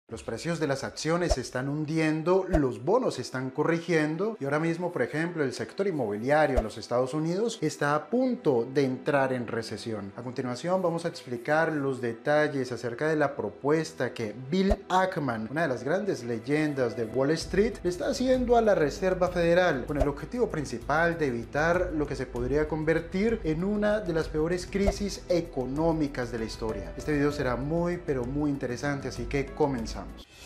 Los precios de las acciones se están hundiendo, los bonos se están corrigiendo y ahora mismo, por ejemplo, el sector inmobiliario en los Estados Unidos está a punto de entrar en recesión. A continuación vamos a explicar los detalles acerca de la propuesta que Bill Ackman, una de las grandes leyendas de Wall Street, le está haciendo a la Reserva Federal con el objetivo principal de evitar lo que se podría convertir en una de las peores crisis económicas de la historia. Este video será muy interesante, así que comenzamos.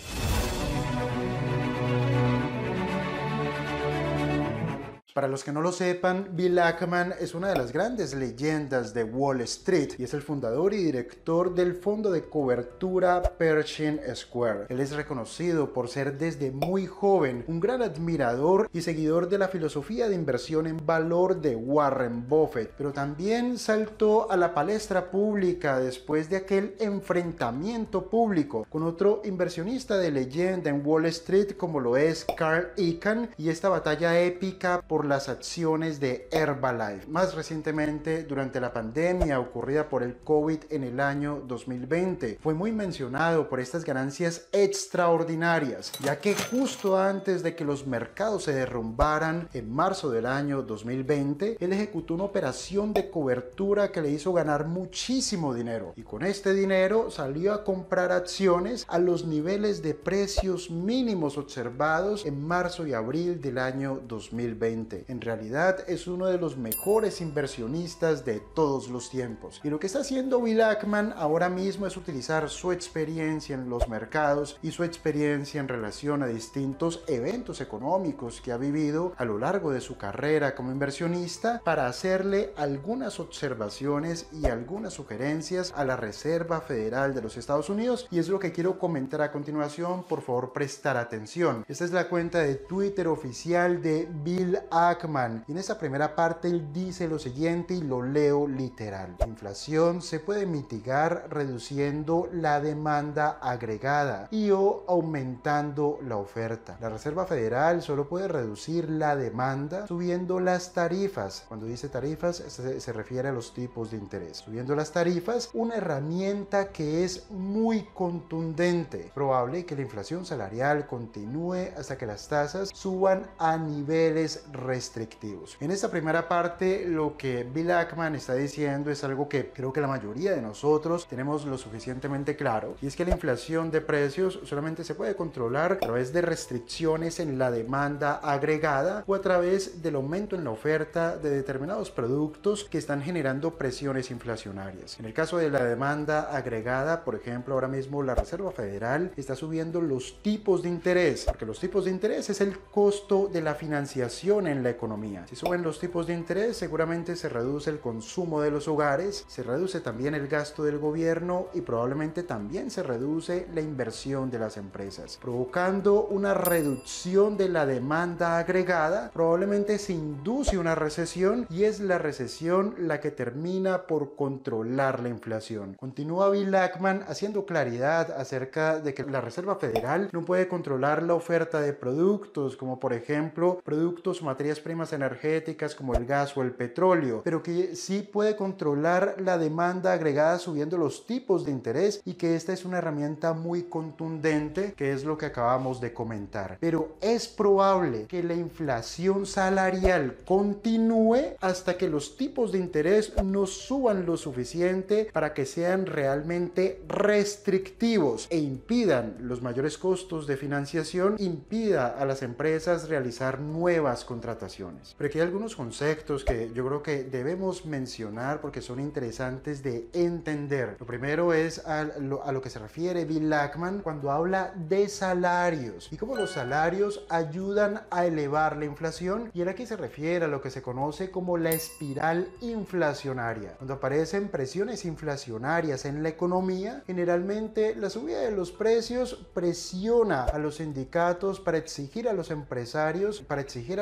Para los que no lo sepan, Bill Ackman es una de las grandes leyendas de Wall Street y es el fundador y director del fondo de cobertura Pershing Square. Él es reconocido por ser desde muy joven un gran admirador y seguidor de la filosofía de inversión en valor de Warren Buffett, pero también saltó a la palestra pública después de aquel enfrentamiento público con otro inversionista de leyenda en Wall Street como lo es Carl Icahn y esta batalla épica por las acciones de Herbalife, más recientemente durante la pandemia ocurrida por el COVID en el año 2020. Fue muy mencionado por estas ganancias extraordinarias, ya que justo antes de que los mercados se derrumbaran en marzo del año 2020, él ejecutó una operación de cobertura que le hizo ganar muchísimo dinero y con este dinero salió a comprar acciones a los niveles de precios mínimos observados en marzo y abril del año 2020. En realidad es uno de los mejores inversionistas de todos los tiempos. Y lo que está haciendo Bill Ackman ahora mismo es utilizar su experiencia en los mercados y su experiencia en relación a distintos eventos económicos que ha vivido a lo largo de su carrera como inversionista para hacerle algunas observaciones y algunas sugerencias a la Reserva Federal de los Estados Unidos, y es lo que quiero comentar a continuación. Por favor, prestar atención. Esta es la cuenta de Twitter oficial de Bill Ackman y en esta primera parte él dice lo siguiente y lo leo literal: la inflación se puede mitigar reduciendo la demanda agregada y o aumentando la oferta. La Reserva Federal solo puede reducir la demanda subiendo las tarifas. Cuando dice tarifas se refiere a los tipos de interés. Subiendo las tarifas, una herramienta que es muy contundente. Probable que la inflación salarial continúe hasta que las tasas suban a niveles restrictivos. En esta primera parte lo que Bill Ackman está diciendo es algo que creo que la mayoría de nosotros tenemos lo suficientemente claro, y es que la inflación de precios solamente se puede controlar a través de restricciones en la demanda agregada o a través del aumento en la oferta de determinados productos que están generando presiones inflacionarias. En el caso de la demanda agregada, por ejemplo, ahora mismo la Reserva Federal está subiendo los tipos de interés, porque los tipos de interés es el costo de la financiación en la economía. Si suben los tipos de interés, seguramente se reduce el consumo de los hogares, se reduce también el gasto del gobierno y probablemente también se reduce la inversión de las empresas, provocando una reducción de la demanda agregada. Probablemente se induce una recesión y es la recesión la que termina por controlar la inflación. Continúa Bill Ackman haciendo claridad acerca de que la Reserva Federal no puede controlar la oferta de productos como por ejemplo productos o materias primas energéticas como el gas o el petróleo, pero que sí puede controlar la demanda agregada subiendo los tipos de interés y que esta es una herramienta muy contundente, que es lo que acabamos de comentar. Pero es probable que la inflación salarial continúe hasta que los tipos de interés no suban lo suficiente para que sean realmente restrictivos e impidan los mayores costos de financiación, impida a las empresas realizar nuevas contrataciones. Pero aquí hay algunos conceptos que yo creo que debemos mencionar porque son interesantes de entender. Lo primero es a lo que se refiere Bill Ackman cuando habla de salarios y cómo los salarios ayudan a elevar la inflación, y él aquí se refiere a lo que se conoce como la espiral inflacionaria. Cuando aparecen presiones inflacionarias en la economía, generalmente la subida de los precios presiona a los sindicatos para exigir a los empresarios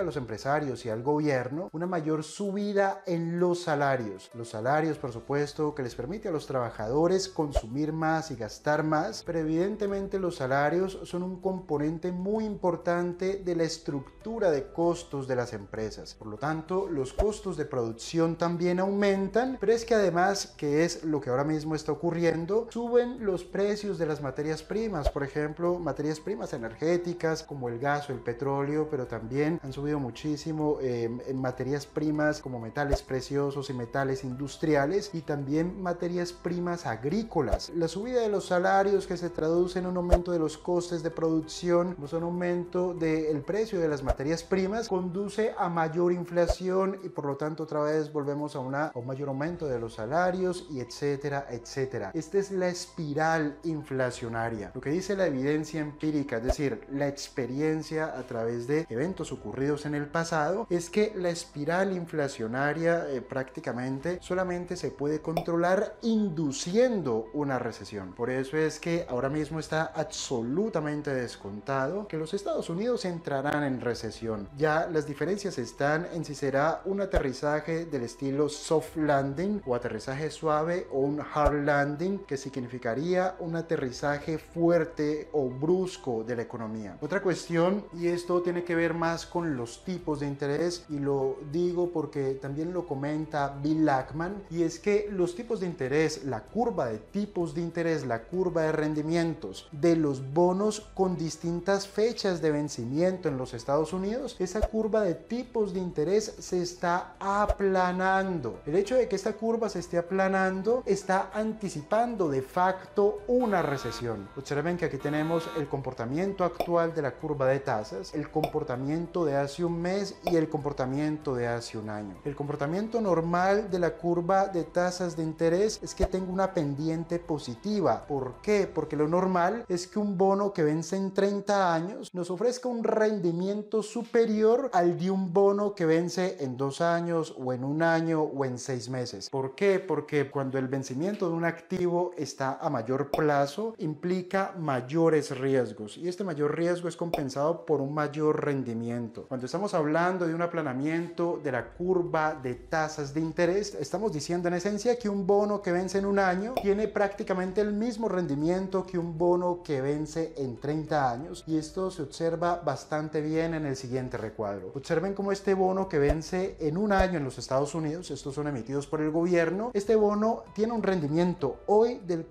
empresarios y al gobierno una mayor subida en los salarios. Los salarios, por supuesto, que les permite a los trabajadores consumir más y gastar más, pero evidentemente los salarios son un componente muy importante de la estructura de costos de las empresas. Por lo tanto, los costos de producción también aumentan, pero es que además, que es lo que ahora mismo está ocurriendo, suben los precios de las materias primas, por ejemplo, materias primas energéticas como el gas o el petróleo, pero también han subido muchísimo en materias primas como metales preciosos y metales industriales, y también materias primas agrícolas. La subida de los salarios, que se traduce en un aumento de los costes de producción, pues un aumento del precio de las materias primas, conduce a mayor inflación y por lo tanto otra vez volvemos a un mayor aumento de los salarios y etcétera, etcétera. Esta es la espiral inflacionaria. Lo que dice la evidencia empírica, es decir, la experiencia a través de eventos ocurridos en el pasado, es que la espiral inflacionaria prácticamente solamente se puede controlar induciendo una recesión. Por eso es que ahora mismo está absolutamente descontado que los Estados Unidos entrarán en recesión. Ya las diferencias están en si será un aterrizaje del estilo soft landing o aterrizaje suave, o un hard landing, que significaría un aterrizaje fuerte o brusco de la economía. Otra cuestión, y esto tiene que ver más con los tipos de interés, y lo digo porque también lo comenta Bill Ackman, y es que los tipos de interés, la curva de tipos de interés, la curva de rendimientos de los bonos con distintas fechas de vencimiento en los Estados Unidos, esa curva de tipos de interés se está aplanando. El hecho de que esta curva se esté aplanando está anticipando de facto una recesión. Observen que aquí tenemos el comportamiento actual de la curva de tasas, el comportamiento de hace un mes y el comportamiento de hace un año. El comportamiento normal de la curva de tasas de interés es que tenga una pendiente positiva. ¿Por qué? Porque lo normal es que un bono que vence en 30 años nos ofrezca un rendimiento superior al de un bono que vence en 2 años o en 1 año o en 6 meses. ¿Por qué? Porque cuando el vencimiento de un activo está a mayor plazo, implica mayores riesgos, y este mayor riesgo es compensado por un mayor rendimiento. Cuando estamos hablando de un aplanamiento de la curva de tasas de interés, estamos diciendo en esencia que un bono que vence en 1 año tiene prácticamente el mismo rendimiento que un bono que vence en 30 años, y esto se observa bastante bien en el siguiente recuadro. Observen cómo este bono que vence en 1 año en los Estados Unidos, estos son emitidos por el gobierno, este bono tiene un rendimiento hoy del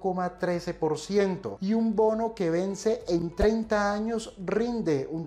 4,13%, y un bono que vence en 30 años rinde un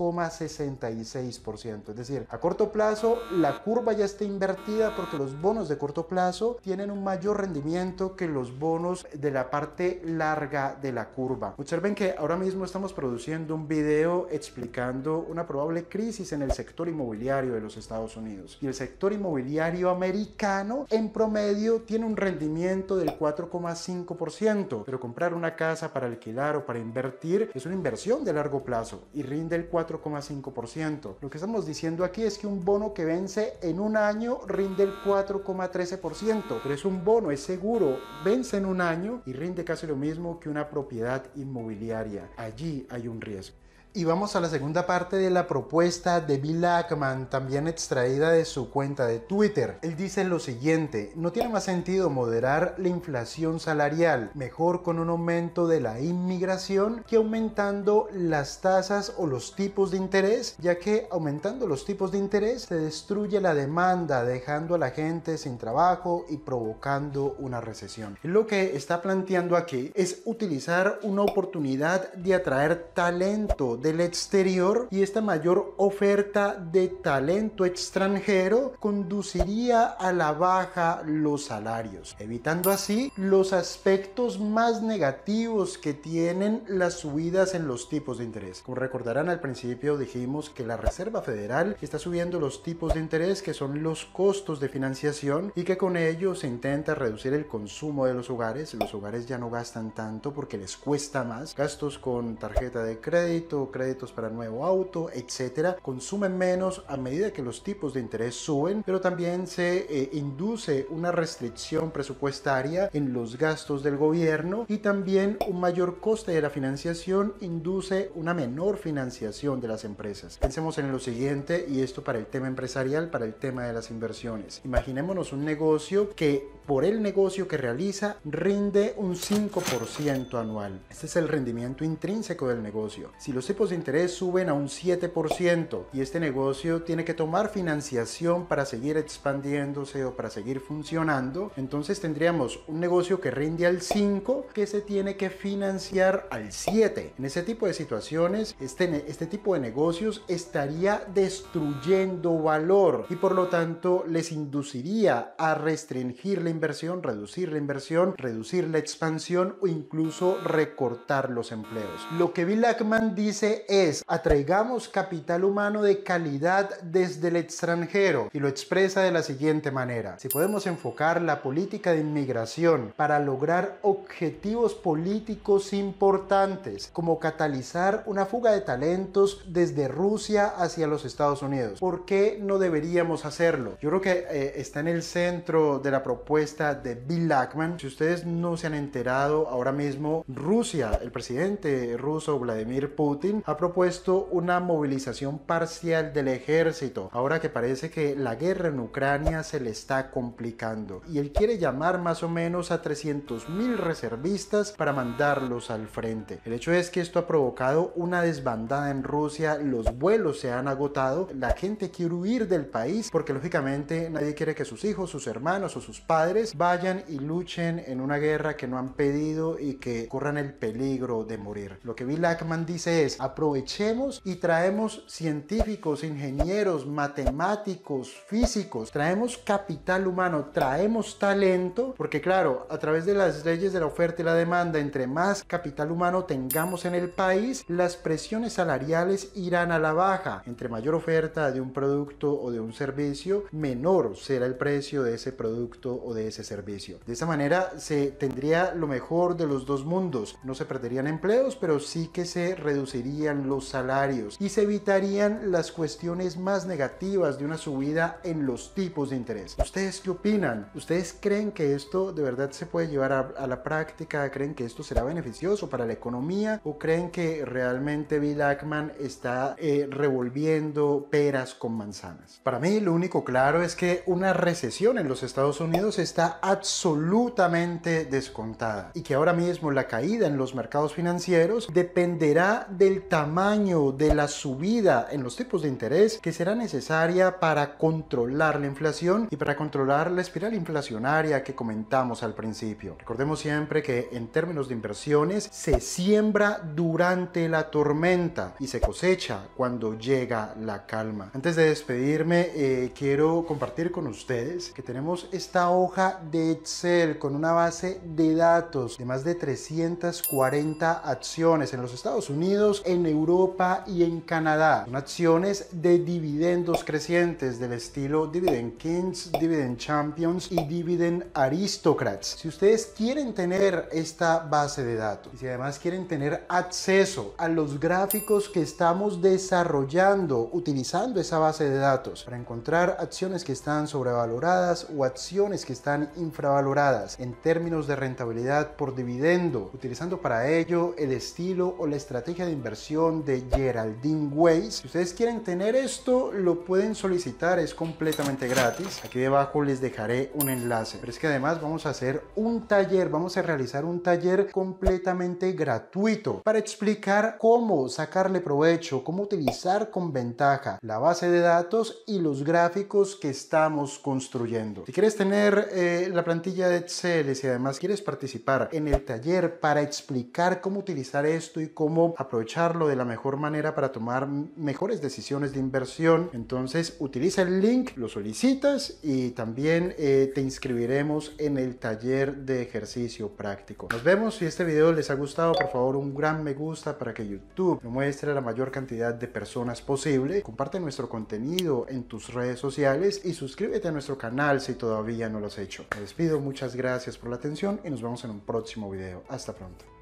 3,66%. Es decir, a corto plazo la curva ya está invertida, porque los bonos de corto plazo tienen un mayor rendimiento que los bonos de la parte larga de la curva. Observen que ahora mismo estamos produciendo un video explicando una probable crisis en el sector inmobiliario de los Estados Unidos, y el sector inmobiliario americano en promedio tiene un rendimiento del 4,5%, pero comprar una casa para alquilar o para invertir es una inversión de largo plazo y rinde el 4,5%. Lo que estamos diciendo aquí es que un bono que vence en 1 año rinde el 4,13%, pero es un bono, es seguro, vence en 1 año y rinde casi lo mismo que una propiedad inmobiliaria. Allí hay un riesgo. Y vamos a la segunda parte de la propuesta de Bill Ackman, también extraída de su cuenta de Twitter. Él dice lo siguiente: no tiene más sentido moderar la inflación salarial, mejor con un aumento de la inmigración que aumentando las tasas o los tipos de interés, ya que aumentando los tipos de interés se destruye la demanda, dejando a la gente sin trabajo y provocando una recesión. Lo que está planteando aquí es utilizar una oportunidad de atraer talento del exterior, y esta mayor oferta de talento extranjero conduciría a la baja los salarios, evitando así los aspectos más negativos que tienen las subidas en los tipos de interés. Como recordarán, al principio dijimos que la Reserva Federal está subiendo los tipos de interés, que son los costos de financiación, y que con ello se intenta reducir el consumo de los hogares. Los hogares ya no gastan tanto porque les cuesta más, gastos con tarjeta de crédito, créditos para nuevo auto, etcétera, consumen menos a medida que los tipos de interés suben, pero también se induce una restricción presupuestaria en los gastos del gobierno y también un mayor coste de la financiación induce una menor financiación de las empresas. Pensemos en lo siguiente, y esto para el tema empresarial, para el tema de las inversiones. Imaginémonos un negocio que por el negocio que realiza rinde un 5% anual. Este es el rendimiento intrínseco del negocio. Si los tipos de interés suben a un 7% y este negocio tiene que tomar financiación para seguir expandiéndose o para seguir funcionando, entonces tendríamos un negocio que rinde al 5 que se tiene que financiar al 7. En ese tipo de situaciones, este tipo de negocios estaría destruyendo valor y por lo tanto les induciría a restringir la inversión, reducir la expansión o incluso recortar los empleos. Lo que Bill Ackman dice es: atraigamos capital humano de calidad desde el extranjero, y lo expresa de la siguiente manera: si podemos enfocar la política de inmigración para lograr objetivos políticos importantes como catalizar una fuga de talentos desde Rusia hacia los Estados Unidos, ¿por qué no deberíamos hacerlo? Yo creo que está en el centro de la propuesta de Bill Ackman. Si ustedes no se han enterado, ahora mismo Rusia, el presidente ruso Vladimir Putin, ha propuesto una movilización parcial del ejército, ahora que parece que la guerra en Ucrania se le está complicando, y él quiere llamar más o menos a 300.000 reservistas para mandarlos al frente. El hecho es que esto ha provocado una desbandada en Rusia, los vuelos se han agotado, la gente quiere huir del país porque lógicamente nadie quiere que sus hijos, sus hermanos o sus padres vayan y luchen en una guerra que no han pedido y que corran el peligro de morir. Lo que Bill Ackman dice es: aprovechemos y traemos científicos, ingenieros, matemáticos, físicos, traemos capital humano, traemos talento, porque claro, a través de las leyes de la oferta y la demanda, entre más capital humano tengamos en el país, las presiones salariales irán a la baja. Entre mayor oferta de un producto o de un servicio, menor será el precio de ese producto o de ese servicio. De esa manera se tendría lo mejor de los dos mundos. No se perderían empleos, pero sí que se reducirían los salarios y se evitarían las cuestiones más negativas de una subida en los tipos de interés. ¿Ustedes qué opinan? ¿Ustedes creen que esto de verdad se puede llevar a la práctica? ¿Creen que esto será beneficioso para la economía? ¿O creen que realmente Bill Ackman está revolviendo peras con manzanas? Para mí lo único claro es que una recesión en los Estados Unidos está absolutamente descontada y que ahora mismo la caída en los mercados financieros dependerá del tamaño de la subida en los tipos de interés que será necesaria para controlar la inflación y para controlar la espiral inflacionaria que comentamos al principio. Recordemos siempre que en términos de inversiones se siembra durante la tormenta y se cosecha cuando llega la calma. Antes de despedirme, quiero compartir con ustedes que tenemos esta hoja de Excel con una base de datos de más de 340 acciones en los Estados Unidos, en Europa y en Canadá. Son acciones de dividendos crecientes del estilo Dividend Kings, Dividend Champions y Dividend Aristocrats. Si ustedes quieren tener esta base de datos y si además quieren tener acceso a los gráficos que estamos desarrollando utilizando esa base de datos para encontrar acciones que están sobrevaloradas o acciones que están infravaloradas en términos de rentabilidad por dividendo, utilizando para ello el estilo o la estrategia de inversión de Geraldine Weiss. Si ustedes quieren tener esto, lo pueden solicitar, es completamente gratis. Aquí debajo les dejaré un enlace. Pero es que además vamos a hacer un taller, vamos a realizar un taller completamente gratuito para explicar cómo sacarle provecho, cómo utilizar con ventaja la base de datos y los gráficos que estamos construyendo. Si quieres tener la plantilla de Excel y si además quieres participar en el taller para explicar cómo utilizar esto y cómo aprovecharlo de la mejor manera para tomar mejores decisiones de inversión, entonces utiliza el link, lo solicitas y también te inscribiremos en el taller de ejercicio práctico. Nos vemos. Si este video les ha gustado, por favor un gran me gusta para que YouTube lo muestre a la mayor cantidad de personas posible. Comparte nuestro contenido en tus redes sociales y suscríbete a nuestro canal si todavía no lo has hecho. Me despido, muchas gracias por la atención y nos vemos en un próximo video. Hasta pronto.